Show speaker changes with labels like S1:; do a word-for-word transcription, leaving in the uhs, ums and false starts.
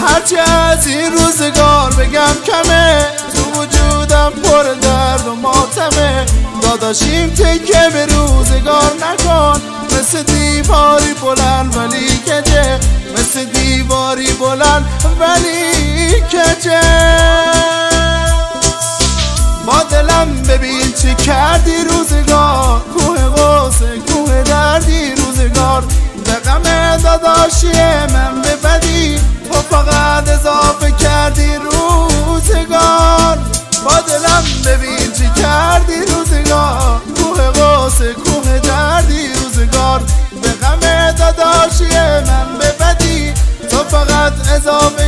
S1: هرچی از این روزگار بگم کمه، تو وجودم پر درد و ماتمه. داداشیم تکه به روزگار نکن، مثل دیواری بلند ولی کجه، مثل دیواری بلند ولی کجه. با دلم ببین چه کردی روزگار، کوه قوسه کوه دردی روزگار. به غم داداشی من ببدی، تو فقط اضافه کردی روزگار. با دلم ببین چه کردی روزگار، کوه قوسه کوه دردی روزگار. به غم داداشی من ببدی، تو فقط اضافه